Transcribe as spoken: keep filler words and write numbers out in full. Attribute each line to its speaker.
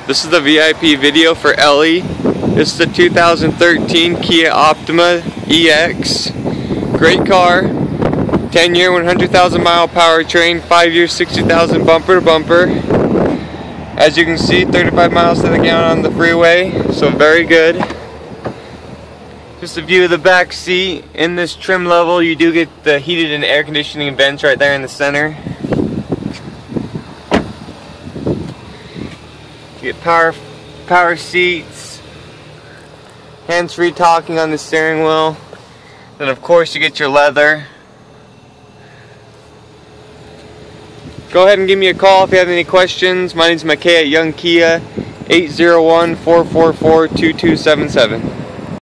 Speaker 1: This is the V I P video for Ellie. This is the two thousand thirteen Kia Optima E X. Great car. ten year, one hundred thousand mile powertrain. five year, sixty thousand bumper to bumper. As you can see, thirty-five miles to the gallon on the freeway. So very good. Just a view of the back seat. In this trim level, you do get the heated and air conditioning vents right there in the center. You get power, power seats, hands-free talking on the steering wheel. Then of course you get your leather. Go ahead and give me a call if you have any questions. My name is McKay at Young Kia, eight zero one, four four four, two two seven seven.